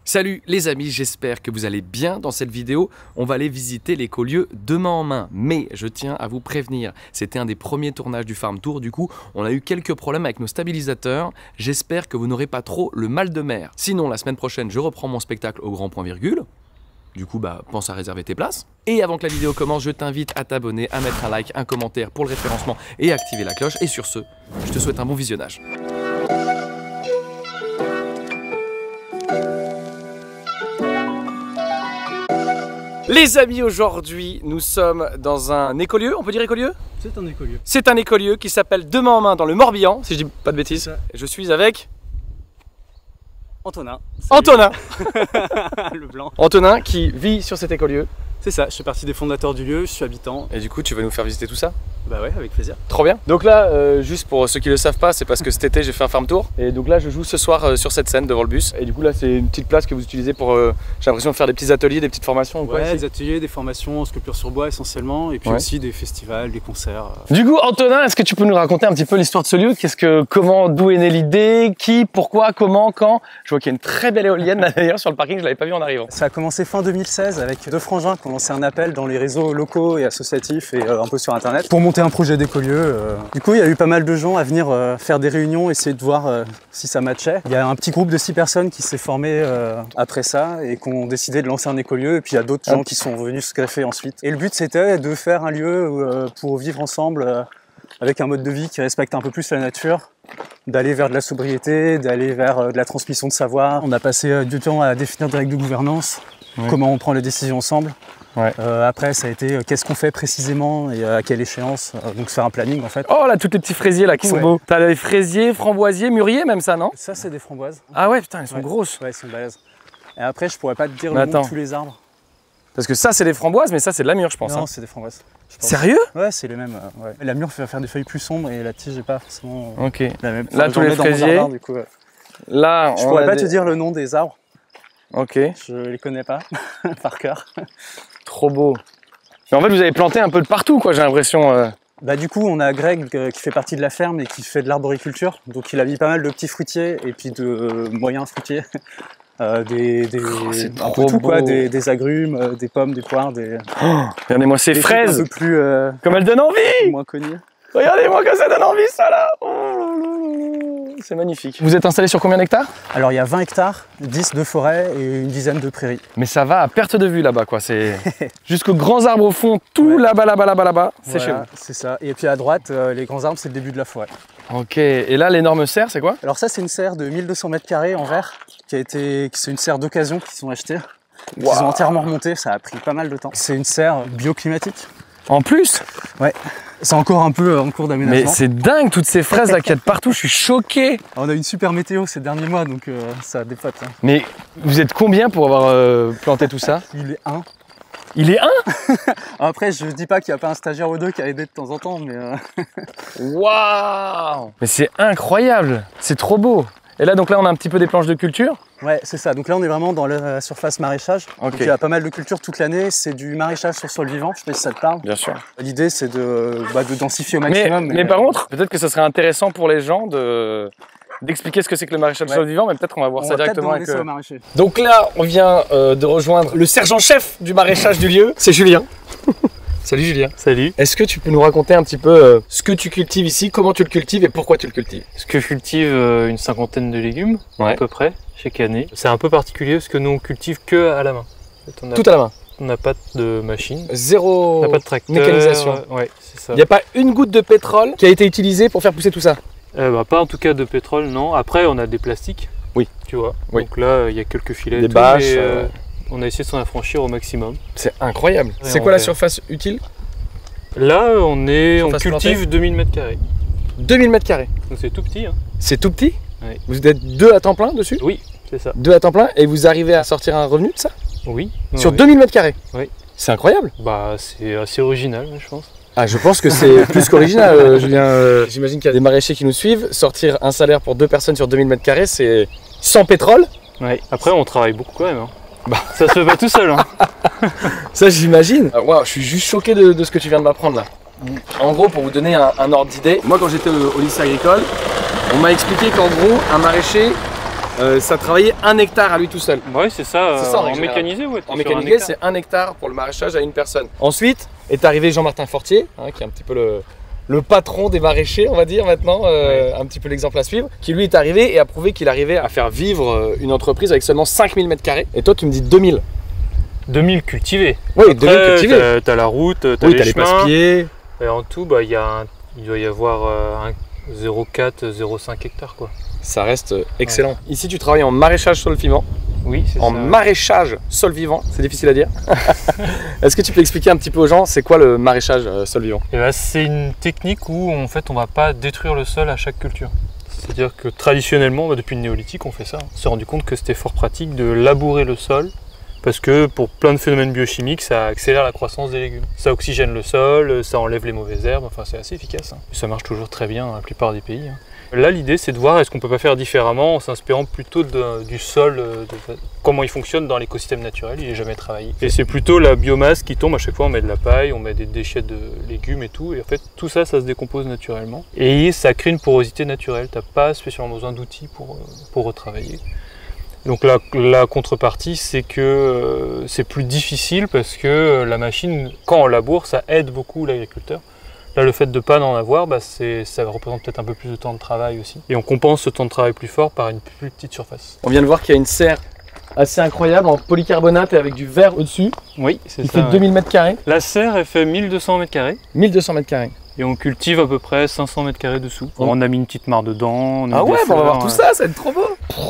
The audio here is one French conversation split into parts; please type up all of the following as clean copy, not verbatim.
Salut les amis, j'espère que vous allez bien. Dans cette vidéo, on va aller visiter l'écolieu de main en main. Mais je tiens à vous prévenir, c'était un des premiers tournages du Farm Tour, du coup on a eu quelques problèmes avec nos stabilisateurs. J'espère que vous n'aurez pas trop le mal de mer. Sinon la semaine prochaine, je reprends mon spectacle au grand point virgule. Du coup, pense à réserver tes places. Et avant que la vidéo commence, je t'invite à t'abonner, à mettre un like, un commentaire pour le référencement et à activer la cloche. Et sur ce, je te souhaite un bon visionnage. Les amis, aujourd'hui, nous sommes dans un écolieu, on peut dire écolieu? C'est un écolieu. C'est un écolieu qui s'appelle De main en main dans le Morbihan, si je dis pas de bêtises. Je suis avec... Antonin. Antonin. Le blanc. Antonin qui vit sur cet écolieu. C'est ça, je fais partie des fondateurs du lieu, je suis habitant. Et du coup, tu vas nous faire visiter tout ça? Bah ouais, avec plaisir. Trop bien. Donc là, juste pour ceux qui le savent pas, c'est parce que cet été j'ai fait un farm tour. Et donc là, je joue ce soir sur cette scène devant le bus. Et du coup là, c'est une petite place que vous utilisez pour, j'ai l'impression, de faire des petits ateliers, des petites formations ou quoi? Ouais, des ateliers, des formations en sculpture sur bois essentiellement. Et puis aussi des festivals, des concerts. Du coup, Antonin, est-ce que tu peux nous raconter un petit peu l'histoire de ce lieu? Comment, d'où est née l'idée? Qui, pourquoi, comment, quand? Je vois qu'il y a une très belle éolienne là d'ailleurs sur le parking, je l'avais pas vu en arrivant. Ça a commencé fin 2016 avec deux frangins qui ont lancé un appel dans les réseaux locaux et associatifs et un peu sur internet pour monter un projet d'écolieu. Du coup, il y a eu pas mal de gens à venir faire des réunions, essayer de voir si ça matchait. Il y a un petit groupe de 6 personnes qui s'est formé après ça et qui ont décidé de lancer un écolieu. Et puis il y a d'autres gens qui sont venus se greffer ensuite. Et le but, c'était de faire un lieu pour vivre ensemble avec un mode de vie qui respecte un peu plus la nature, d'aller vers de la sobriété, d'aller vers de la transmission de savoir. On a passé du temps à définir des règles de gouvernance, comment on prend les décisions ensemble. Après ça a été qu'est-ce qu'on fait précisément et à quelle échéance, donc faire un planning en fait. Oh là, tous les petits fraisiers là qui sont beaux. T'as les fraisiers, framboisiers, mûriers même ça, non? Ça c'est des framboises. Ah ouais, putain, elles sont grosses. Ouais, elles sont balèzes. Et après je pourrais pas te dire le nom de tous les arbres. Parce que ça c'est des framboises, mais ça c'est de la mûre je pense. Non, c'est des framboises. Sérieux? Ouais, c'est les mêmes. La mûre fait faire des feuilles plus sombres et la tige n'est pas forcément la même. Là tous les fraisiers. Jardin, du coup, là, je pourrais pas te dire le nom des arbres. Ok. Je les connais pas par cœur. Trop beau. Mais en fait, vous avez planté un peu de partout, quoi, j'ai l'impression. Bah du coup, on a Greg qui fait partie de la ferme et qui fait de l'arboriculture. Donc il a mis pas mal de petits fruitiers et puis de moyens fruitiers. Un peu tout, quoi, des agrumes, des pommes, des poires, regardez-moi ces fraises. Un peu plus comme elles donnent envie. Moins connues. Regardez-moi que ça donne envie, ça là. C'est magnifique. Vous êtes installé sur combien d'hectares? Alors il y a 20 hectares, 10 de forêt et une dizaine de prairies. Mais ça va à perte de vue là-bas, quoi. C'est jusqu'aux grands arbres au fond, tout là-bas, c'est chez vous. C'est ça. Et puis à droite, les grands arbres, c'est le début de la forêt. Ok. Et là, l'énorme serre, c'est quoi? Alors ça, c'est une serre de 1200 mètres carrés en verre, c'est une serre d'occasion qu'ils sont achetées. Ils ont entièrement remonté, ça a pris pas mal de temps. C'est une serre bioclimatique. En plus? Ouais. C'est encore un peu en cours d'aménagement. Mais c'est dingue, toutes ces fraises là qu'il y a de partout, je suis choqué. On a une super météo ces derniers mois, donc ça dépote. Hein. Mais vous êtes combien pour avoir planté tout ça? Il est un. Il est un? Après, je dis pas qu'il n'y a pas un stagiaire ou deux qui a aidé de temps en temps, mais... Waouh! Mais c'est incroyable, c'est trop beau. Et là, donc là, on a un petit peu des planches de culture? Ouais, c'est ça. Donc là, on est vraiment dans la surface maraîchage. Donc il y a pas mal de cultures toute l'année. C'est du maraîchage sur sol vivant. Je sais pas si ça te parle. Bien sûr. L'idée, c'est de densifier au maximum. Mais par contre, peut-être que ce serait intéressant pour les gens d'expliquer ce que c'est que le maraîchage sur sol vivant, mais peut-être qu'on va voir ça directement avec eux. Donc là, on vient de rejoindre le sergent-chef du maraîchage du lieu. C'est Julien. Salut Julien. Salut. Est-ce que tu peux nous raconter un petit peu ce que tu cultives ici, comment tu le cultives et pourquoi tu le cultives? Parce que je cultive une cinquantaine de légumes, à peu près, chaque année. C'est un peu particulier parce que nous on cultive que à la main. Tout à la main? On n'a pas de machine. Zéro on n'a pas de tracteur, mécanisation. Ouais, c'est ça. Il n'y a pas une goutte de pétrole qui a été utilisée pour faire pousser tout ça? Pas en tout cas de pétrole, non. Après on a des plastiques. Oui. Tu vois. Oui. Donc là il y a quelques filets. Des bâches. On a essayé de s'en affranchir au maximum. C'est incroyable. C'est quoi la surface utile? Là, on cultive 2000 m². 2000 m². Donc c'est tout petit. Hein. C'est tout petit? Oui. Vous êtes 2 à temps plein dessus? Oui, c'est ça. 2 à temps plein et vous arrivez à sortir un revenu de ça? Oui. Sur 2000 m²? Oui. C'est incroyable. Bah, c'est assez original, je pense. Ah, je pense que c'est plus qu'original, Julien. J'imagine qu'il y a des maraîchers qui nous suivent. Sortir un salaire pour 2 personnes sur 2000 m², c'est sans pétrole. Oui. Après, on travaille beaucoup quand même. Hein. Ça se fait pas tout seul. Hein. Ça, j'imagine. Wow, je suis juste choqué de ce que tu viens de m'apprendre là. En gros, pour vous donner un ordre d'idée, moi quand j'étais au lycée agricole, on m'a expliqué qu'en gros, un maraîcher, ça travaillait 1 hectare à lui tout seul. Ouais, c'est ça, en en mécanisé, ouais. En mécanisé, c'est 1 hectare pour le maraîchage à une personne. Ensuite est arrivé Jean-Martin Fortier, hein, qui est un petit peu le patron des maraîchers, on va dire maintenant, un petit peu l'exemple à suivre, qui lui est arrivé et a prouvé qu'il arrivait à faire vivre une entreprise avec seulement 5000 m². Et toi, tu me dis 2000. 2000 cultivés. Oui, après, 2000 cultivés. T'as la route, t'as oui, les t'as les chemins. passe-pieds. Et en tout, bah, il doit y avoir 0,4, 0,5 hectares, quoi. Ça reste excellent. Ouais. Ici, tu travailles en maraîchage sol vivant. Oui, c'est ça. En maraîchage sol vivant, c'est difficile à dire. Est-ce que tu peux expliquer un petit peu aux gens, c'est quoi le maraîchage sol vivant? Et bah, c'est une technique où en fait on va pas détruire le sol à chaque culture. C'est-à-dire que traditionnellement, bah, depuis le néolithique, on fait ça. On s'est rendu compte que c'était fort pratique de labourer le sol parce que pour plein de phénomènes biochimiques, ça accélère la croissance des légumes. Ça oxygène le sol, ça enlève les mauvaises herbes, enfin c'est assez efficace. Hein. Ça marche toujours très bien dans la plupart des pays. Hein. Là, l'idée, c'est de voir est-ce qu'on peut pas faire différemment en s'inspirant plutôt du sol, comment il fonctionne dans l'écosystème naturel, il n'est jamais travaillé. Et c'est plutôt la biomasse qui tombe, à chaque fois on met de la paille, on met des déchets de légumes et tout, et en fait tout ça, ça se décompose naturellement. Et ça crée une porosité naturelle, tu n'as pas spécialement besoin d'outils pour retravailler. Donc la contrepartie, c'est que c'est plus difficile parce que la machine, quand on laboure, ça aide beaucoup l'agriculteur. Là, le fait de ne pas en avoir, bah, ça représente peut-être un peu plus de temps de travail aussi. Et on compense ce temps de travail plus fort par une plus petite surface. On vient de voir qu'il y a une serre assez incroyable en polycarbonate et avec du verre au-dessus. Oui, c'est ça. Il fait 2000 m². La serre, elle fait 1200 m². 1200 m². Et on cultive à peu près 500 m² dessous. Oh. On a mis une petite mare dedans. Ah ouais, on va voir tout ça, ça va être trop beau.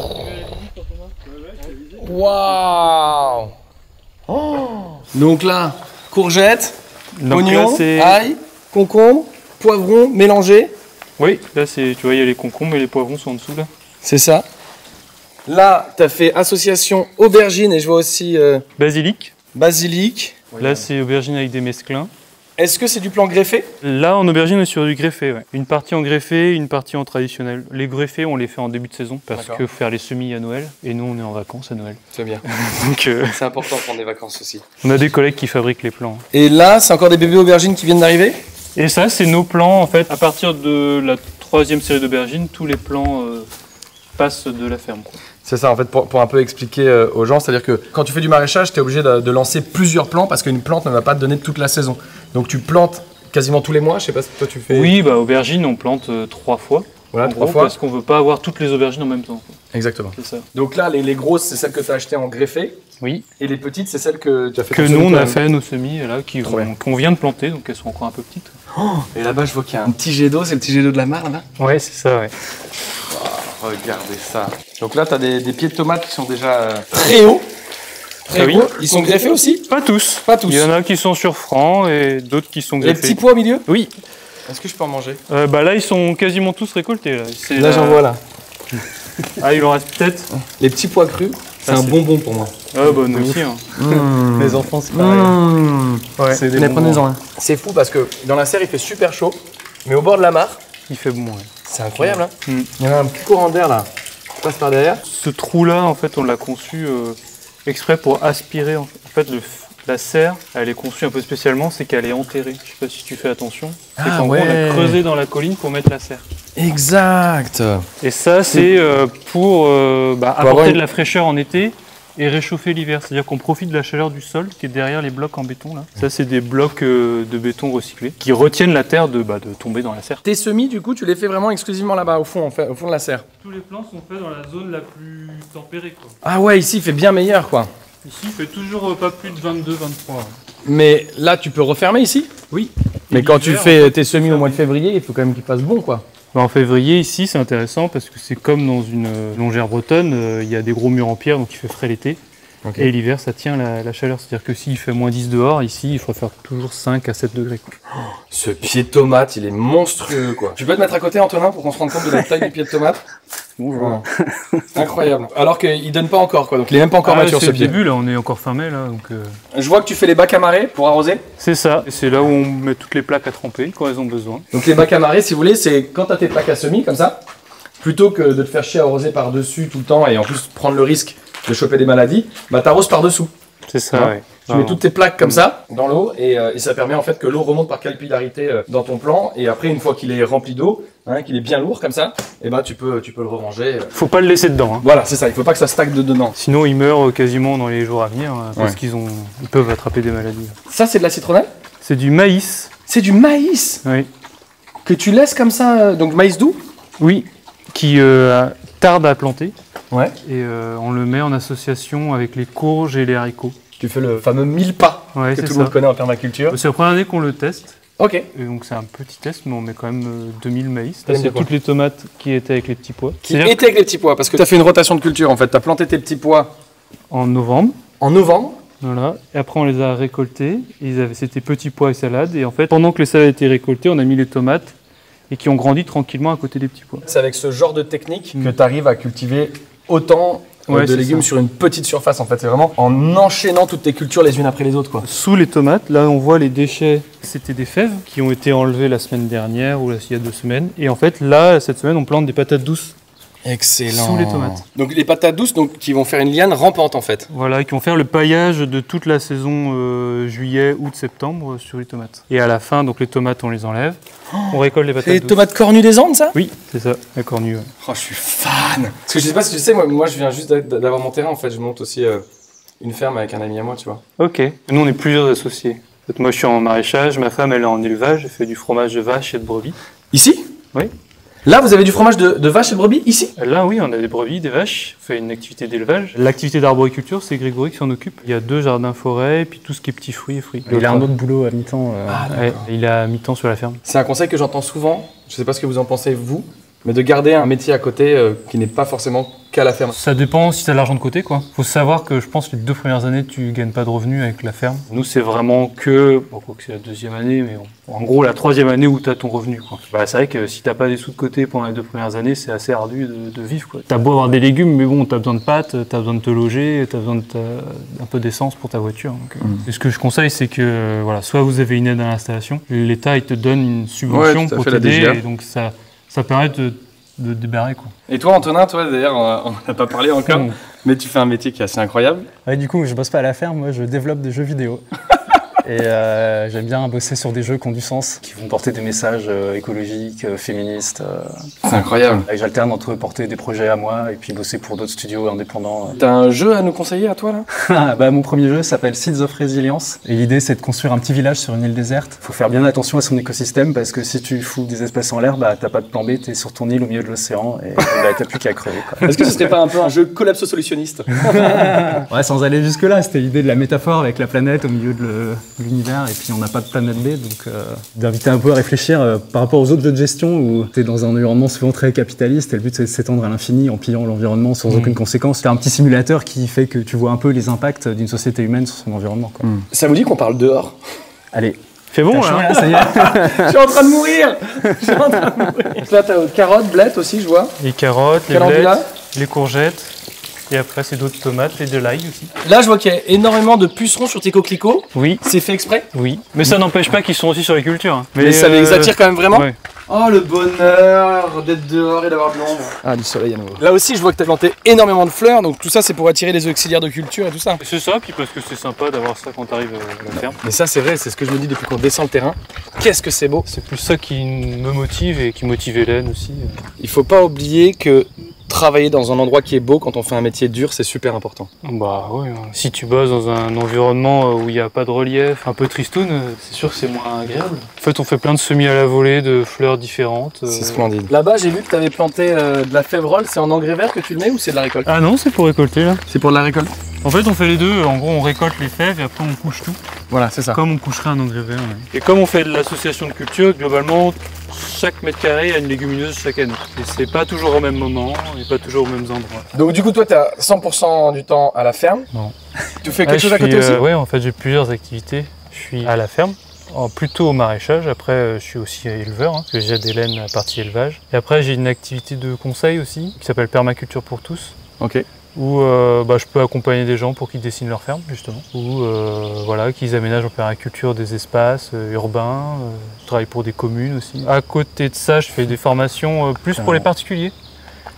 Waouh! Oh. Donc là, courgettes, oignons, ail, concombre, poivron mélangés. Oui, là tu vois, il y a les concombres et les poivrons sont en dessous là. C'est ça. Là, tu as fait association aubergine et je vois aussi basilic. Basilic. Là, c'est aubergine avec des mesclins. Est-ce que c'est du plan greffé? Là, en aubergine, on est sur du greffé, ouais. Une partie en greffé, une partie en traditionnel. Les greffés, on les fait en début de saison parce qu'il faut faire les semis à Noël. Et nous, on est en vacances à Noël. C'est bien. Donc, c'est important de prendre des vacances aussi. On a des collègues qui fabriquent les plants. Et là, c'est encore des bébés aubergines qui viennent d'arriver? Et ça, c'est nos plants, en fait. À partir de la 3e série d'aubergines, tous les plants passent de la ferme, quoi. C'est ça, en fait, pour un peu expliquer aux gens, c'est-à-dire que quand tu fais du maraîchage, tu es obligé de lancer plusieurs plants parce qu'une plante ne va pas te donner toute la saison. Donc tu plantes quasiment tous les mois, je sais pas si toi tu fais... Oui, bah aubergines, on plante 3 fois. Voilà, 3 fois. Parce qu'on veut pas avoir toutes les aubergines en même temps. Exactement. C'est ça. Donc là, les grosses, c'est celles que tu as achetées en greffé. Oui. Et les petites, c'est celles que tu as fait... Que nous, on a fait nos semis, là, qu'on vient de planter, donc elles sont encore un peu petites. Oh, et là-bas, je vois qu'il y a un petit jet d'eau, c'est le petit jet d'eau de la mare, là? Ouais, c'est ça, ouais. Oh, regardez ça. Donc là, tu as des pieds de tomates qui sont déjà très hauts. Oui. Ils sont greffés aussi? Pas tous. Pas tous. Il y en a qui sont sur franc et d'autres qui sont greffés. Les petits pois au milieu? Oui. Est-ce que je peux en manger? Bah là, ils sont quasiment tous récoltés. Là, j'en vois là. Ah, il en reste peut-être. Les petits pois crus, c'est un bonbon pour moi. Ah bah nous aussi. Hein. Les enfants, c'est pareil. Ouais. C'est des prenez-en un. C'est fou parce que dans la serre, il fait super chaud, mais au bord de la mare, il fait bon. Ouais. C'est incroyable. Hein. Il y a un petit courant d'air là. Je passe par derrière. Ce trou-là, en fait, on l'a conçu exprès pour aspirer. En fait, la serre, elle est conçue un peu spécialement, c'est qu'elle est enterrée. Je sais pas si tu fais attention. C'est qu'en gros, on a creusé dans la colline pour mettre la serre. Exact. Et ça, c'est pour apporter de la fraîcheur en été et réchauffer l'hiver. C'est-à-dire qu'on profite de la chaleur du sol qui est derrière les blocs en béton là. Ça, c'est des blocs de béton recyclés qui retiennent la terre de tomber dans la serre. Tes semis, du coup, tu les fais vraiment exclusivement là-bas, au fond de la serre? Tous les plants sont faits dans la zone la plus tempérée, quoi. Ah ouais, ici, il fait bien meilleur, quoi. Ici, il fait toujours pas plus de 22-23. Mais là, tu peux refermer ici? Oui. Mais quand tu fais tes semis au mois de février, il faut quand même qu'ils fassent bon, quoi. En février, ici, c'est intéressant parce que c'est comme dans une longère bretonne, il y a des gros murs en pierre, donc il fait frais l'été. Okay. Et l'hiver, ça tient la chaleur. C'est-à-dire que s'il fait moins 10 dehors, ici, il faut faire toujours 5 à 7 degrés. Quoi. Oh, ce pied de tomate, il est monstrueux, quoi. Tu peux te mettre à côté, Antonin, pour qu'on se rende compte de la taille du pied de tomate? Bonjour. Incroyable. Alors qu'il donne pas encore, quoi. Donc il est même pas encore mature, ce pied. C'est le début, là. On est encore fin mai, là. Donc, Je vois que tu fais les bacs à marée pour arroser. C'est ça. C'est là où on met toutes les plaques à tremper quand elles ont besoin. Donc les bacs à marée, si vous voulez, c'est quand tu as tes plaques à semis, comme ça, plutôt que de te faire chier à arroser par-dessus tout le temps et en plus prendre le risque de choper des maladies, bah t'arroses par-dessous. C'est ça, Hein. ouais. Tu mets toutes tes plaques comme ça dans l'eau et ça permet en fait que l'eau remonte par capillarité dans ton plan et après une fois qu'il est rempli d'eau, hein, qu'il est bien lourd comme ça, et ben tu peux le re-ranger. Faut pas le laisser dedans. Hein. Voilà, c'est ça, il faut pas que ça stagne dedans. Sinon, ils meurent quasiment dans les jours à venir parce qu'ils peuvent attraper des maladies. Ça c'est de la citronnelle? C'est du maïs. C'est du maïs Oui. que tu laisses comme ça, donc maïs doux? Oui, qui tarde à planter. Ouais. Et on le met en association avec les courges et les haricots. Tu fais le fameux 1000 pas Ouais, que c'est tout le ça. monde connaît en permaculture. C'est la première année qu'on le teste. Ok. Et donc c'est un petit test, mais on met quand même 2000 maïs. T'as Là, mis c'est quoi? toutes les tomates qui étaient avec les petits pois. Qui était avec les petits pois, parce que tu as fait une rotation de culture en fait. Tu as planté tes petits pois En novembre. en novembre. Voilà. Et après, on les a récoltés. C'était petits pois et salades. Et en fait, pendant que les salades étaient récoltées, on a mis les tomates et qui ont grandi tranquillement à côté des petits pois. C'est avec ce genre de technique que tu arrives à cultiver autant Ouais, de c'est légumes ça. sur une petite surface en fait. C'est vraiment en enchaînant toutes tes cultures les unes après les autres quoi. Sous les tomates, là, on voit les déchets. C'était des fèves qui ont été enlevées la semaine dernière ou il y a 2 semaines. Et en fait, là, cette semaine, on plante des patates douces. Excellent. Sous les tomates. Donc les patates douces donc, qui vont faire une liane rampante en fait. Voilà, qui vont faire le paillage de toute la saison juillet, août, septembre sur les tomates. Et à la fin, donc les tomates, on les enlève. On récolte les C'est patates les douces. tomates cornues des Andes ça? Oui, c'est ça, la cornue. Ouais. Oh je suis fan. Parce que je sais pas si tu sais, moi je viens juste d'avoir mon terrain en fait. Je monte aussi une ferme avec un ami à moi tu vois. Ok. Nous, on est plusieurs associés. En fait, moi, je suis en maraîchage, ma femme, elle est en élevage, elle fait du fromage de vache et de brebis. Ici? Oui. Là vous avez du fromage de vache et de brebis ici? Là, oui, on a des brebis, des vaches, on fait une activité d'élevage. L'activité d'arboriculture, c'est Grégory qui s'en occupe. Il y a 2 jardins-forêts, et puis tout ce qui est petits fruits et fruits. Il a un autre boulot à mi-temps. Ouais, il a mi-temps sur la ferme. C'est un conseil que j'entends souvent, je sais pas ce que vous en pensez vous, mais de garder un métier à côté qui n'est pas forcément qu'à la ferme. Ça dépend si tu as de l'argent de côté, quoi. Faut savoir que je pense que les 2 premières années, tu gagnes pas de revenus avec la ferme. Nous, c'est vraiment que, bon, quoi que c'est la 2e année, mais en gros, la 3e année où tu as ton revenu, quoi. Bah, c'est vrai que si t'as pas des sous de côté pendant les 2 premières années, c'est assez ardu de vivre, quoi. T'as beau avoir des légumes, mais bon, t'as besoin de pâtes, t'as besoin de te loger, t'as besoin de un peu d'essence pour ta voiture. Donc, et ce que je conseille, c'est que, voilà, soit vous avez une aide à l'installation, l'État, il te donne une subvention Ouais, tout à pour fait, la t'aider, DGA. et donc ça permet de débarrer, quoi. Et toi Antonin, toi d'ailleurs on n'a pas parlé encore, Mm. mais tu fais un métier qui est assez incroyable. Ouais, du coup, je bosse pas à la ferme, moi je développe des jeux vidéo. Et j'aime bien bosser sur des jeux qui ont du sens, qui vont porter des messages écologiques, féministes. C'est incroyable. Et j'alterne entre porter des projets à moi et puis bosser pour d'autres studios indépendants. T'as un jeu à nous conseiller à toi là? Bah, mon premier jeu s'appelle Seeds of Resilience. Et l'idée, c'est de construire un petit village sur une île déserte. Faut faire bien attention à son écosystème parce que si tu fous des espèces en l'air, bah, t'as pas de plan B, t'es sur ton île au milieu de l'océan et bah, t'as plus qu'à crever, quoi. Est-ce que ce serait pas un peu un jeu collapso-solutionniste? Ouais, sans aller jusque-là, c'était l'idée de la métaphore avec la planète au milieu de l'univers et puis on n'a pas de planète B, donc d'inviter un peu à réfléchir par rapport aux autres jeux de gestion où t'es dans un environnement souvent très capitaliste et le but c'est de s'étendre à l'infini en pillant l'environnement sans aucune conséquence. C'est un petit simulateur qui fait que tu vois un peu les impacts d'une société humaine sur son environnement, quoi. Ça vous dit qu'on parle dehors? Allez, Fait bon, chaud, là. là, ça y est. Je suis en train de mourir. Je suis en train de mourir. Donc là t'as carottes, blettes aussi je vois. Les carottes, les Calendula. blettes, les courgettes. Et après, c'est d'autres tomates et de l'ail aussi. Là je vois qu'il y a énormément de pucerons sur tes coquelicots. Oui, C'est fait exprès? oui. Mais ça n'empêche pas qu'ils sont aussi sur les cultures. Hein. Mais ça les attire quand même vraiment? Ouais. Oh le bonheur d'être dehors et d'avoir de l'ombre. Ah du soleil à nouveau. Là aussi je vois que tu as planté énormément de fleurs, donc tout ça c'est pour attirer les auxiliaires de culture et tout ça. C'est ça, puis parce que c'est sympa d'avoir ça quand t'arrives à la ferme. Mais ça c'est vrai, c'est ce que je me dis depuis qu'on descend le terrain. Qu'est-ce que c'est beau. C'est plus ça qui me motive et qui motive Hélène aussi. Il faut pas oublier que travailler dans un endroit qui est beau quand on fait un métier dur c'est super important. Bah ouais, hein. Si tu bosses dans un environnement où il n'y a pas de relief, un peu tristoun, c'est sûr que c'est moins agréable. En fait, on fait plein de semis à la volée, de fleurs différentes. C'est splendide. Là-bas j'ai vu que tu avais planté de la févrole, c'est en engrais vert que tu le mets ou c'est de la récolte? Ah non, c'est pour récolter là. C'est pour de la récolte? En fait, on fait les deux. En gros, on récolte les fèves et après on couche tout. Voilà, c'est ça. Comme on coucherait un engrais vert. Ouais. Et comme on fait de l'association de culture, globalement, chaque mètre carré a une légumineuse chaque année. Et c'est pas toujours au même moment et pas toujours aux mêmes endroits. Donc du coup toi tu as 100% du temps à la ferme? Non. Tu fais quelque chose à côté aussi? Ouais, en fait, j'ai plusieurs activités. Je suis à la ferme, plutôt au maraîchage. Après, je suis aussi éleveur, hein, parce que j'aide Hélène à la partie élevage. Et après, j'ai une activité de conseil aussi, qui s'appelle Permaculture pour tous. Ok. Où je peux accompagner des gens pour qu'ils dessinent leur ferme, justement. Ou voilà, qu'ils aménagent en permaculture des espaces urbains. Je travaille pour des communes aussi. À côté de ça, je fais des formations plus pour les particuliers.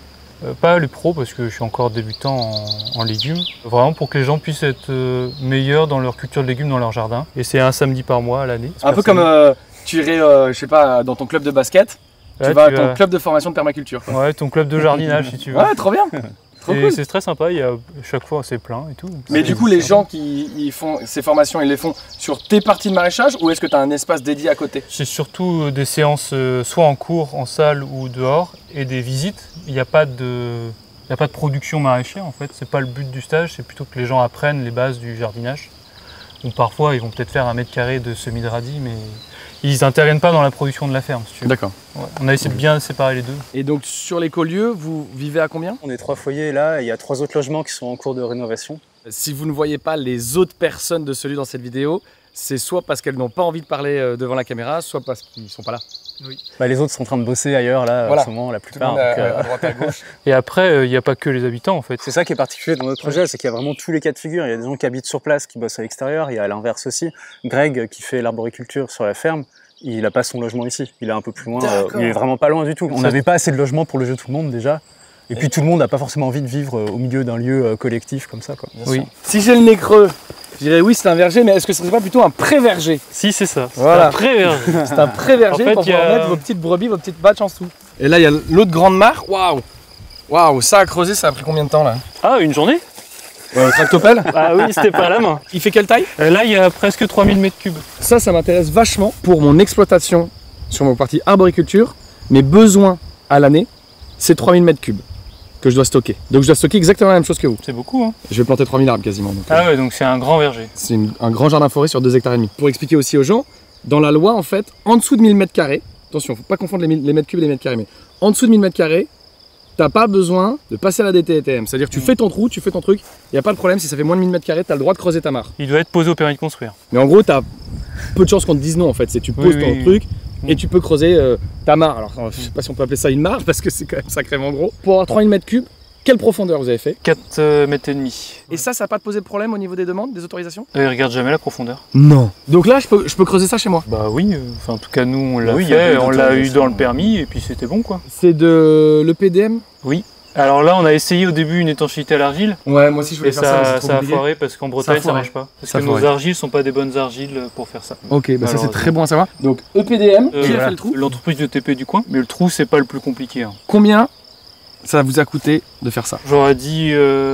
Pas les pros parce que je suis encore débutant en légumes. Vraiment pour que les gens puissent être meilleurs dans leur culture de légumes dans leur jardin. Et c'est un samedi par mois à l'année. Un peu comme tu irais, je sais pas, dans ton club de basket, tu vas à ton club de formation de permaculture. Ouais, ton club de jardinage si tu veux. Ouais, trop bien. Cool. C'est très sympa, il y a, chaque fois c'est plein et tout. Mais du coup, les gens qui font ces formations, ils les font sur tes parties de maraîchage ou est-ce que tu as un espace dédié à côté? C'est surtout des séances soit en cours, en salle ou dehors et des visites. Il n'y a pas de production maraîchère en fait, c'est pas le but du stage, c'est plutôt que les gens apprennent les bases du jardinage. Donc parfois ils vont peut-être faire 1 mètre carré de semis de radis, mais ils n'interviennent pas dans la production de la ferme. Si tu veux. D'accord. Ouais. On a essayé de bien séparer les deux. Et donc sur l'écolieu, vous vivez à combien? On est 3 foyers là, et il y a 3 autres logements qui sont en cours de rénovation. Si vous ne voyez pas les autres personnes de celui dans cette vidéo, c'est soit parce qu'elles n'ont pas envie de parler devant la caméra, soit parce qu'ils ne sont pas là. Oui. Bah, les autres sont en train de bosser ailleurs là, voilà. en ce moment, la plupart. À droite à gauche. Et après, il n'y a pas que les habitants en fait. C'est ça qui est particulier dans notre projet, c'est qu'il y a vraiment tous les cas de figure. Il y a des gens qui habitent sur place, qui bossent à l'extérieur, il y a à l'inverse aussi. Greg qui fait l'arboriculture sur la ferme, il n'a pas son logement ici, il est un peu plus loin, il est vraiment pas loin du tout. On n'avait pas assez de logements pour loger tout le monde déjà. Et puis tout le monde n'a pas forcément envie de vivre au milieu d'un lieu collectif comme ça, quoi. Oui. Si j'ai le nez creux, je dirais oui c'est un verger, mais est-ce que ce serait pas plutôt un pré-verger? Si c'est ça, Voilà. un pré-verger. C'est un pré-verger En fait, pour pouvoir mettre vos petites brebis, vos petites vaches en dessous. Et là il y a l'autre grande mare, waouh. Waouh, ça a creusé, ça a pris combien de temps là? Ah, une journée? Tractopelle. Ah oui, c'était pas à la main. Il fait quelle taille? Là, il y a presque 3000 m3. Ça m'intéresse vachement pour mon exploitation sur mon partie arboriculture. Mes besoins à l'année, c'est 3000 m3 que je dois stocker. Donc je dois stocker exactement la même chose que vous. C'est beaucoup, hein. Je vais planter 3000 arbres quasiment. Donc, Ah ouais, donc c'est un grand verger. c'est un grand jardin forêt sur 2,5 hectares. Pour expliquer aussi aux gens, dans la loi en fait, en dessous de 1000 m², attention, faut pas confondre les mètres cubes et les mètres carrés, mais en dessous de 1000 m², t'as pas besoin de passer à la DTETM. C'est-à-dire tu fais ton trou, tu fais ton truc, il n'y a pas de problème, si ça fait moins de 1000 m², t'as le droit de creuser ta mare. Il doit être posé au permis de construire. Mais en gros, t'as peu de chances qu'on te dise non en fait, c'est tu poses ton truc et tu peux creuser ta mare. Alors je sais pas si on peut appeler ça une mare parce que c'est quand même sacrément gros. Pour avoir 3000 m3, quelle profondeur vous avez fait? 4 mètres et demi. Et ça n'a pas posé de problème au niveau des demandes, des autorisations? Il regarde jamais la profondeur. Non. Donc là, je peux creuser ça chez moi? Bah oui, enfin en tout cas nous on l'a Oui, fait, on l'a eu dans le permis et puis c'était bon quoi. C'est de l'EPDM? Oui. Alors là on a essayé au début une étanchéité à l'argile. Ouais, moi aussi je voulais Et faire ça, mais c'est ça trop a compliqué. foiré parce qu'en Bretagne ça marche pas. Parce que nos argiles sont pas des bonnes argiles pour faire ça. Ok, bah ça c'est Alors, très bon à savoir. Donc EPDM, qui a voilà. fait le trou? L'entreprise de TP du coin, mais le trou c'est pas le plus compliqué. Hein. Combien ça vous a coûté de faire ça? J'aurais dit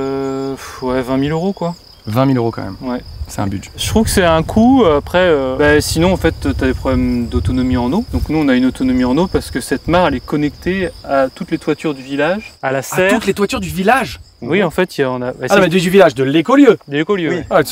ouais, 20 000 € quoi. 20 000 € quand même. Ouais. C'est un budget. Je trouve que c'est un coût. Après, sinon en fait tu as des problèmes d'autonomie en eau. Donc nous on a une autonomie en eau parce que cette mare elle est connectée à toutes les toitures du village, à la À serre. toutes les toitures du village? Oui en fait on a Ah non, mais du village, de l'écolieu. des écolieux. Oui. Ouais. Ah,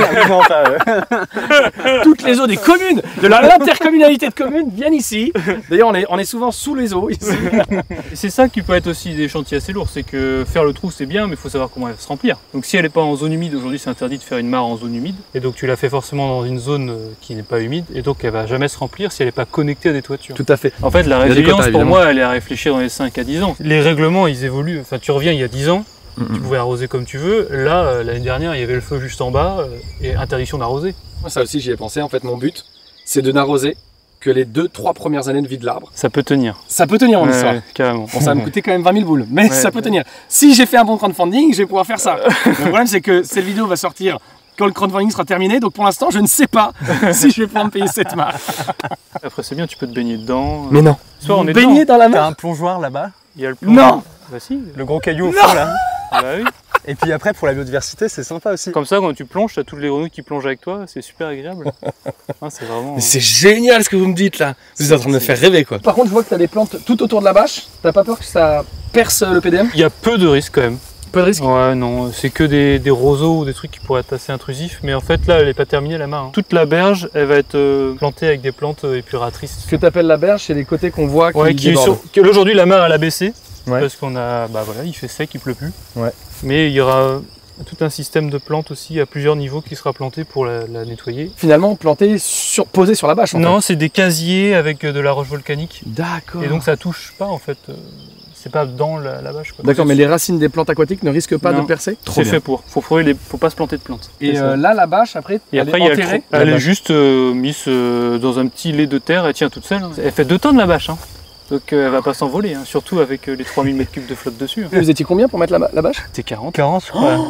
toutes les eaux des communes, de l'intercommunalité de communes viennent ici. D'ailleurs, on est souvent sous les eaux ici. Et c'est ça qui peut être aussi des chantiers assez lourds, c'est que faire le trou c'est bien, mais il faut savoir comment elle va se remplir. Donc si elle n'est pas en zone humide, aujourd'hui c'est interdit de faire une mare en zone humide, et donc tu la fais forcément dans une zone qui n'est pas humide, et donc elle va jamais se remplir si elle n'est pas connectée à des toitures. Tout à fait. En fait, la Il y a des résilience quotas, pour évidemment. moi, elle est à réfléchir dans les 5 à 10 ans. Les règlements ils évoluent, enfin tu reviens il y a 10 ans, tu pouvais arroser comme tu veux, là l'année dernière il y avait le feu juste en bas, et interdiction d'arroser. Moi, ça aussi, j'y ai pensé. En fait, mon but, c'est de n'arroser que les 2-3 premières années de vie de l'arbre. Ça peut tenir. Ça peut tenir, mon Ouais, histoire. carrément. Bon, ça va me coûter quand même 20 000 boules, mais Ouais. ça peut tenir. Si j'ai fait un bon crowdfunding, je vais pouvoir faire ça. Le problème, c'est que cette vidéo va sortir quand le crowdfunding sera terminé, donc pour l'instant, je ne sais pas si je vais pouvoir me payer cette mare. Après c'est bien, tu peux te baigner dedans. Mais non. Soit on est Baigner dedans. dans la T'as mer. un plongeoir là-bas, Il y a le plan. Non. Bah si. le gros caillou au fond là. Bah oui. Et puis après pour la biodiversité c'est sympa aussi. Comme ça, quand tu plonges, t'as toutes les grenouilles qui plongent avec toi, c'est super agréable. Ah, c'est vraiment. Mais c'est génial ce que vous me dites là. Vous êtes en train de me faire rêver quoi. Par contre, je vois que tu as des plantes tout autour de la bâche. T'as pas peur que ça perce le PDM? Il y a peu de risques quand même. Pas de risque? Ouais, non, c'est que des roseaux ou des trucs qui pourraient être assez intrusifs. Mais en fait, là, elle n'est pas terminée la mare. Hein. Toute la berge, elle va être plantée avec des plantes épuratrices. Ce que tu appelles la berge, c'est les côtés qu'on voit Ouais, qui débordent. aujourd'hui, la mare, elle a baissé. Ouais. Parce qu'on a. Bah voilà, il fait sec, il pleut plus. Ouais. Mais il y aura tout un système de plantes aussi à plusieurs niveaux qui sera planté pour la nettoyer. Finalement, planté, posé sur la bâche. En Non, c'est des casiers avec de la roche volcanique. fait. D'accord. Et donc ça touche pas en fait. C'est pas dans la bâche. quoi. D'accord, Donc, mais les racines des plantes aquatiques ne risquent pas Non. de percer? c'est fait pour. Faut pas se planter de plantes. Et C'est ça. là, la bâche, après, Et elle après, est il y a le enterrée. trou. Elle est juste mise dans un petit lait de terre, elle tient toute seule. Hein. Elle fait 2 tonnes la bâche. Hein. Donc elle va pas s'envoler, hein, surtout avec les 3000 m3 de flotte dessus. Hein. Vous étiez combien pour mettre la bâche? C'était 40. 40 je crois.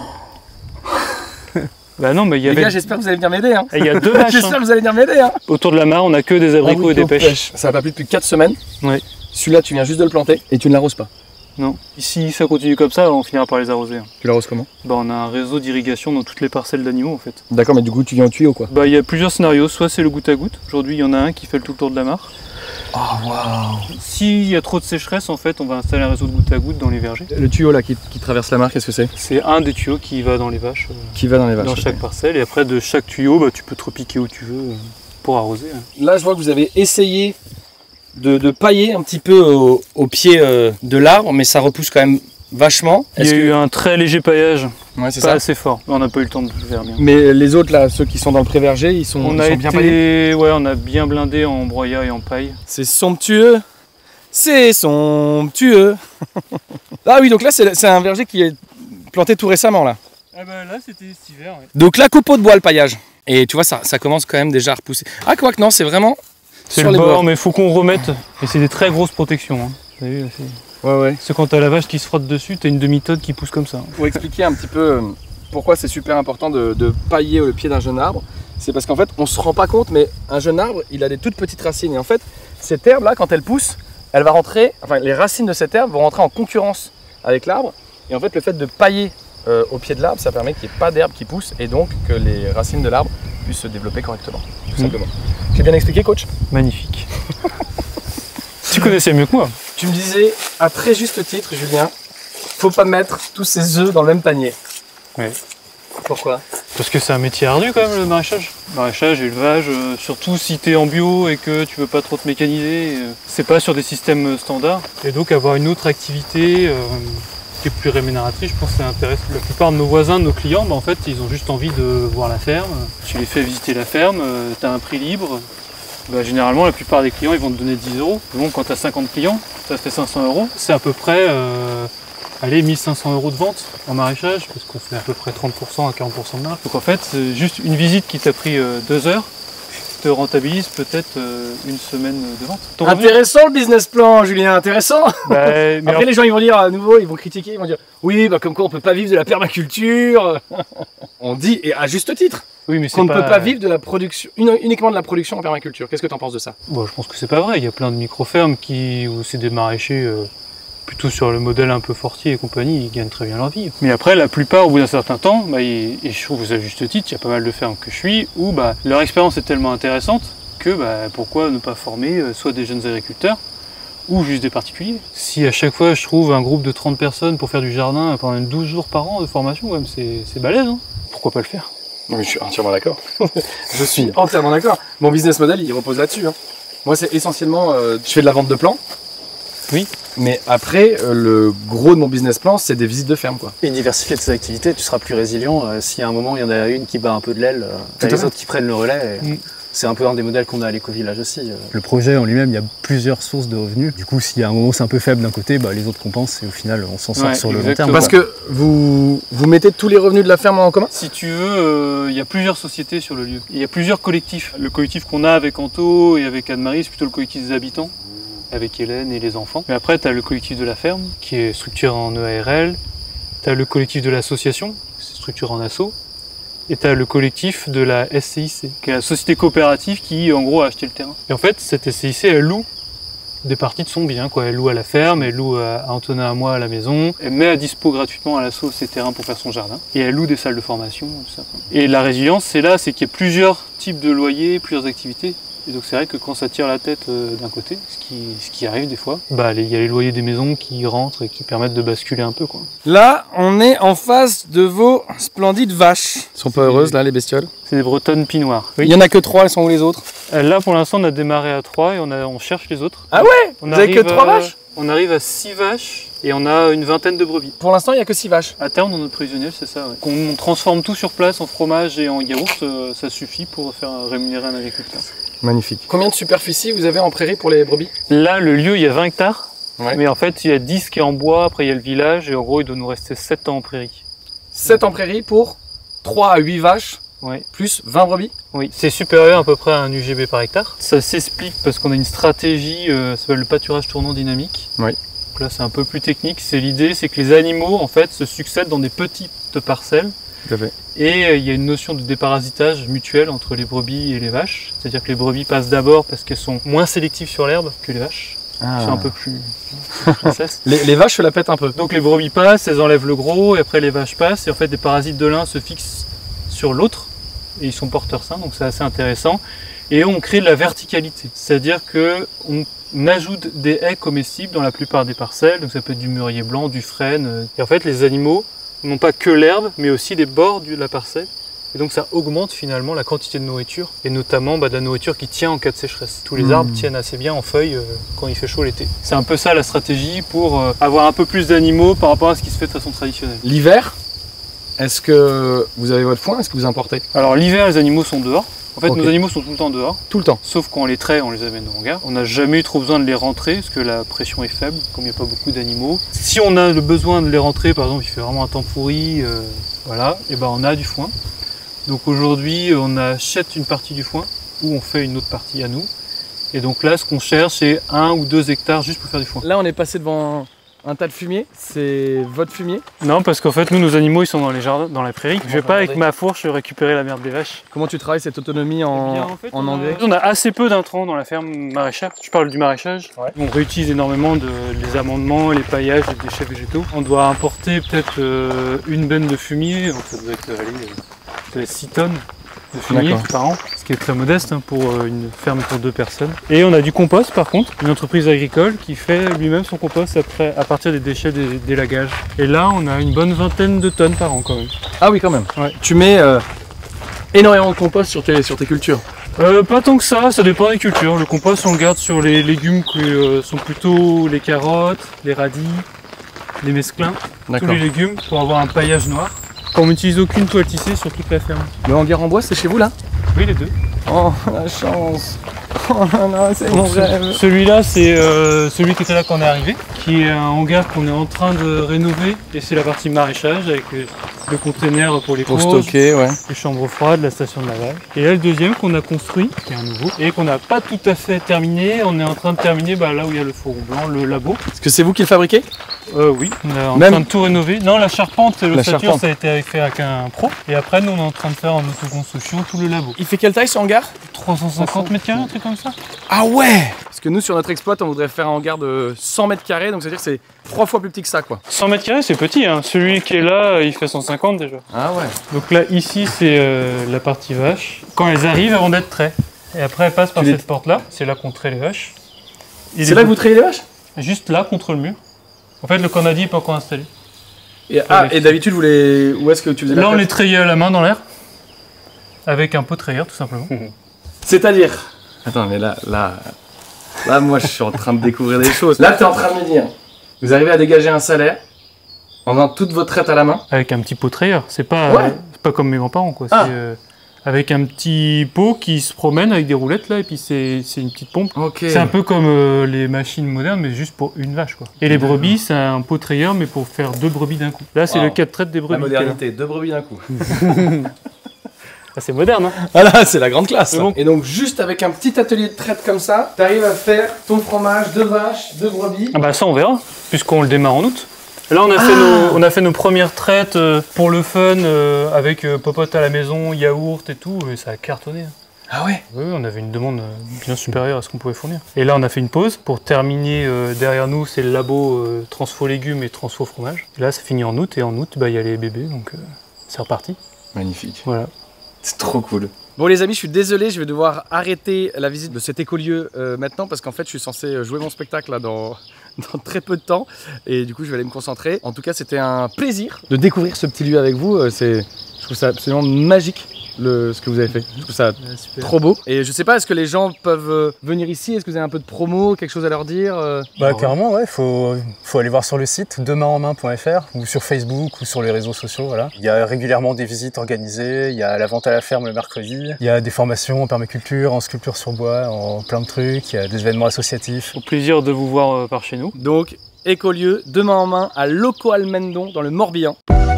Bah non, mais il y avait... Les gars, j'espère que vous allez venir m'aider. Hein. Il y a 2 bâches. J'espère que vous allez venir m'aider. Hein. Autour de la mare, on a que des abricots et des pêches. Ça n'a pas plu depuis 4 semaines. Ouais. Celui-là, tu viens juste de le planter et tu ne l'arroses pas. Non. Si ça continue comme ça, on finira par les arroser. Hein. Tu l'arroses comment? Bah on a un réseau d'irrigation dans toutes les parcelles d'animaux en fait. D'accord, mais du coup, tu viens au tuyau quoi? Bah il y a plusieurs scénarios. Soit c'est le goutte à goutte. Aujourd'hui, il y en a un qui fait tout le tour de la mare. Oh waouh! S'il y a trop de sécheresse, en fait, on va installer un réseau de goutte à goutte dans les vergers. Le tuyau là qui traverse la mare, qu'est-ce que c'est? C'est un des tuyaux qui va dans les vaches. Qui va dans les vaches. Dans chaque parcelle. Et après, de chaque tuyau, bah, tu peux te repiquer où tu veux pour arroser. Hein. Là, je vois que vous avez essayé de pailler un petit peu au pied de l'arbre, mais ça repousse quand même vachement. Il y a eu un très léger paillage, ouais, c'est pas ça. assez fort. On n'a pas eu le temps de le faire bien. Mais les autres là, ceux qui sont dans le pré-verger, ils sont bien paillés. Ouais, on a bien blindé en broyat et en paille. C'est somptueux. C'est somptueux. Ah oui, donc là, c'est un verger qui est planté tout récemment là. Ah bah là, c'était cet hiver. Ouais. Donc là, coupeau de bois le paillage. Et tu vois, ça commence quand même déjà à repousser. Ah, quoi que non, c'est vraiment C'est sur le les bords. bord, mais il faut qu'on remette. Et c'est des très grosses protections. Hein. Vous avez vu, là, Ouais. c'est quand t'as la vache qui se frotte dessus, t'as une demi-tonne qui pousse comme ça. Pour expliquer un petit peu pourquoi c'est super important de pailler le pied d'un jeune arbre, c'est parce qu'en fait, on se rend pas compte, mais un jeune arbre, il a des toutes petites racines. Et en fait, cette herbe là, quand elle pousse, elle va rentrer, enfin les racines de cette herbe vont rentrer en concurrence avec l'arbre. Et en fait, le fait de pailler au pied de l'arbre, ça permet qu'il n'y ait pas d'herbe qui pousse et donc que les racines de l'arbre puissent se développer correctement, tout simplement. J'ai bien expliqué, coach? Magnifique. Tu connaissais mieux que moi. Tu me disais, à très juste titre, Julien, faut pas mettre tous ces œufs dans le même panier. Ouais. Pourquoi? Parce que c'est un métier ardu quand même, le maraîchage. Maraîchage, élevage, surtout si t'es en bio et que tu veux pas trop te mécaniser, c'est pas sur des systèmes standards. Et donc avoir une autre activité qui est plus rémunératrice, je pense que ça intéresse la plupart de nos voisins, de nos clients. Bah, en fait, ils ont juste envie de voir la ferme. Tu les fais visiter la ferme, t'as un prix libre. Bah, généralement, la plupart des clients, ils vont te donner 10 €. Donc quand t'as 50 clients, ça fait 500 €. C'est à peu près... allez, 1500 € de vente en maraîchage, parce qu'on fait à peu près 30% à 40% de marge. Donc en fait, c'est juste une visite qui t'a pris 2 heures, te rentabilise peut-être une semaine de vente. Intéressant le business plan, Julien, intéressant. Mais Après, les gens ils vont dire à nouveau, ils vont critiquer, ils vont dire oui, bah, comme quoi on peut pas vivre de la permaculture. On dit, et à juste titre, oui, mais qu'on ne peut pas vivre de la production, uniquement de la production en permaculture. Qu'est-ce que tu en penses de ça? Bon, je pense que c'est pas vrai. Il y a plein de micro-fermes où c'est des maraîchers plutôt sur le modèle un peu Fortier et compagnie, ils gagnent très bien leur vie. Mais après, la plupart, au bout d'un certain temps, bah, et je trouve à juste titre, il y a pas mal de fermes que je suis, où bah, leur expérience est tellement intéressante que bah, pourquoi ne pas former soit des jeunes agriculteurs ou juste des particuliers. Si à chaque fois je trouve un groupe de 30 personnes pour faire du jardin pendant 12 jours par an de formation, ouais, c'est balèze, hein. Pourquoi pas le faire? Oui, je suis entièrement d'accord. Je suis entièrement d'accord. Mon business model, il repose là-dessus. Hein. Moi, c'est essentiellement, je fais de la vente de plants. Oui. Mais après, le gros de mon business plan, c'est des visites de ferme, quoi. Et diversifier tes activités, tu seras plus résilient. Si à un moment, il y en a une qui bat un peu de l'aile, t'as les autres qui prennent le relais. C'est un peu un des modèles qu'on a à l'éco-village aussi. Le projet en lui-même, il y a plusieurs sources de revenus. Du coup, s'il y a un moment c'est un peu faible d'un côté, bah, les autres compensent et au final, on s'en sort sur le long terme. Parce que vous mettez tous les revenus de la ferme en commun? Si tu veux, il y a plusieurs sociétés sur le lieu. Il y a plusieurs collectifs. Le collectif qu'on a avec Anto et avec Anne-Marie, c'est plutôt le collectif des habitants, avec Hélène et les enfants. Mais après, tu as le collectif de la ferme, qui est structuré en EARL. Tu as le collectif de l'association, c'est structuré en asso. Et tu as le collectif de la SCIC, qui est la société coopérative qui, en gros, a acheté le terrain. Et en fait, cette SCIC, elle loue des parties de son bien, quoi. Elle loue à la ferme, elle loue à Antonin, à moi, à la maison. Elle met à dispo gratuitement à l'asso ses terrains pour faire son jardin. Et elle loue des salles de formation, tout ça. Et la résilience, c'est là, c'est qu'il y a plusieurs types de loyers, plusieurs activités. Et donc c'est vrai que quand ça tire la tête d'un côté, ce qui arrive des fois, bah il y a les loyers des maisons qui rentrent et qui permettent de basculer un peu, quoi. Là, on est en face de vos splendides vaches. Elles sont pas heureuses là, les bestioles? C'est des bretonnes pinoires. Oui. Il y en a que 3, elles sont où les autres? Là pour l'instant on a démarré à 3 et on cherche les autres. Ah ouais? Vous avez que 3 vaches? On arrive à 6 vaches et on a une vingtaine de brebis. Pour l'instant, il n'y a que 6 vaches. À terme, dans notre prévisionnel, c'est ça. Ouais. Qu'on transforme tout sur place en fromage et en yaourt, ça suffit pour faire rémunérer un agriculteur. Magnifique. Combien de superficie vous avez en prairie pour les brebis? Là, le lieu, il y a 20 hectares. Ouais. Mais en fait, il y a 10 qui est en bois, après il y a le village et en gros, il doit nous rester 7 ans en prairie. 7 en prairie pour 3 à 8 vaches Oui. Plus 20 brebis. Oui, c'est supérieur à peu près à un UGB par hectare. Ça s'explique parce qu'on a une stratégie, ça s'appelle le pâturage tournant dynamique. Oui. Donc là c'est un peu plus technique. L'idée c'est que les animaux en fait se succèdent dans des petites parcelles. Tout à fait. Et il y a une notion de déparasitage mutuel entre les brebis et les vaches. C'est-à-dire que les brebis passent d'abord parce qu'elles sont moins sélectives sur l'herbe que les vaches. Ah. C'est un peu plus princesse. Les vaches se la pètent un peu. Donc les brebis passent, elles enlèvent le gros, et après les vaches passent, et en fait des parasites de l'un se fixent sur l'autre, et ils sont porteurs sains, donc c'est assez intéressant. Et on crée de la verticalité, c'est-à-dire qu'on ajoute des haies comestibles dans la plupart des parcelles, donc ça peut être du mûrier blanc, du frêne, et en fait les animaux n'ont pas que l'herbe, mais aussi les bords de la parcelle. Et donc ça augmente finalement la quantité de nourriture, et notamment de la nourriture qui tient en cas de sécheresse. Tous les arbres tiennent assez bien en feuilles quand il fait chaud l'été. C'est un peu ça la stratégie pour avoir un peu plus d'animaux par rapport à ce qui se fait de façon traditionnelle. L'hiver, est-ce que vous avez votre foin? Est-ce que vous importez? Alors l'hiver, les animaux sont dehors. En fait, Ok. nos animaux sont tout le temps dehors. Tout le temps. Sauf quand on les traite, on les amène au hangar. On n'a jamais eu trop besoin de les rentrer parce que la pression est faible, comme il n'y a pas beaucoup d'animaux. Si on a le besoin de les rentrer, par exemple, il fait vraiment un temps pourri, voilà, et ben on a du foin. Donc aujourd'hui, on achète une partie du foin ou on fait une autre partie à nous. Et donc là, ce qu'on cherche, c'est 1 ou 2 hectares juste pour faire du foin. Là, on est passé devant un tas de fumier. C'est votre fumier. Non, parce qu'en fait, nous, nos animaux, ils sont dans les jardins, dans la prairie. Je vais pas avec ma fourche récupérer la merde des vaches. Comment tu travailles cette autonomie en, Eh bien, en fait, en engrais? On a assez peu d'intrants dans la ferme maraîchère. Je parle du maraîchage. Ouais. On réutilise énormément les amendements, les paillages, les déchets végétaux. On doit importer peut-être une benne de fumier, donc ça doit être 6 tonnes de fumier D'accord. par an, ce qui est très modeste pour une ferme pour 2 personnes. Et on a du compost par contre, une entreprise agricole qui fait lui-même son compost après, à partir des déchets des lagages. Et là, on a une bonne vingtaine de tonnes par an quand même. Ah oui, quand même. Ouais. Tu mets énormément de compost sur tes cultures. Pas tant que ça dépend des cultures. Le compost, on le garde sur les légumes qui sont plutôt les carottes, les radis, les mesclins, tous D'accord. les légumes pour avoir un paillage noir. On n'utilise aucune toile tissée sur toute la ferme. Le hangar en bois, c'est chez vous là? Oui, les deux. Oh, la chance. Oh là là, c'est mon rêve. Celui-là, c'est celui qui était là quand on est arrivé, qui est un hangar qu'on est en train de rénover. Et c'est la partie maraîchage avec le container pour les Pour courges, stocker, ouais. les chambres froides, la station de lavage. Et là, le deuxième qu'on a construit, qui est un nouveau, et qu'on n'a pas tout à fait terminé. On est en train de terminer là où il y a le fourgon blanc, le labo. Est-ce que c'est vous qui le fabriquez? Oui, on est en Même- train de tout rénover. Non, la charpente et La l'ossature, charpente. ça a été fait avec un pro. Et après, nous, on est en train de faire en autoconstruction tout le labo. Il fait quelle taille ce hangar? 350 mètres carrés, un truc comme ça. Ah ouais! Parce que nous, sur notre exploit, on voudrait faire un hangar de 100 mètres carrés, donc c'est-à-dire que c'est 3 fois plus petit que ça, quoi. 100 mètres carrés, c'est petit. Hein. Celui qui est là, il fait 150 déjà. Ah ouais. Donc là, ici, c'est la partie vache. Quand elles arrivent, elles vont être traits. Et après, elles passent par Tu les- cette porte-là. C'est là qu'on traite les vaches. Et C'est là que vous trayez les vaches? Juste là, contre le mur. En fait, le cornadier n'est pas encore installé. Et d'habitude, où est-ce que tu faisais la Là, on traite? les trayait à la main dans l'air. Avec un pot de trayeur, tout simplement. C'est-à-dire? Attends, mais là, moi, je suis en train de découvrir des choses. Là, tu es en train de me dire, vous arrivez à dégager un salaire en faisant toute votre traite à la main? Avec un petit pot de trayeur. C'est pas, Ouais. c'est pas comme mes grands-parents, quoi. Ah. C'est avec un petit pot qui se promène avec des roulettes, là, et puis c'est une petite pompe. Ok. C'est un peu comme les machines modernes, mais juste pour une vache, quoi. Et les brebis, c'est un pot de trayeur, mais pour faire 2 brebis d'un coup. Là, c'est Wow. le cas de traite des La brebis. modernité, 2 brebis d'un coup. Ah, c'est moderne, hein. Ah là, c'est la grande classe. C'est bon. Et donc, juste avec un petit atelier de traite comme ça, tu arrives à faire ton fromage de vache, de brebis. Ah bah ça, on verra, puisqu'on le démarre en août. Là, on a fait nos premières traites pour le fun, avec popote à la maison, yaourt et tout, et ça a cartonné. Ah ouais? Oui, on avait une demande bien supérieure à ce qu'on pouvait fournir. Et là, on a fait une pause pour terminer. Derrière nous, c'est le labo transfo légumes et transfo fromage. Et là, ça finit en août, et en août, il y a les bébés, donc c'est reparti. Magnifique. Voilà. C'est trop cool. Bon les amis, je suis désolé, je vais devoir arrêter la visite de cet écolieu maintenant parce qu'en fait je suis censé jouer mon spectacle là dans très peu de temps et du coup je vais aller me concentrer. En tout cas c'était un plaisir de découvrir ce petit lieu avec vous, je trouve ça absolument magique ce que vous avez fait. Je trouve ça Super. trop beau. Et je sais pas, est-ce que les gens peuvent venir ici? Est-ce que vous avez un peu de promo, quelque chose à leur dire? Bah carrément, ouais, faut aller voir sur le site demainenmain.fr ou sur Facebook ou sur les réseaux sociaux, voilà. Il y a régulièrement des visites organisées, il y a la vente à la ferme le mercredi, il y a des formations en permaculture, en sculpture sur bois, en plein de trucs, il y a des événements associatifs. Au plaisir de vous voir par chez nous. Donc écolieu, demain en main à Loco Almendon dans le Morbihan.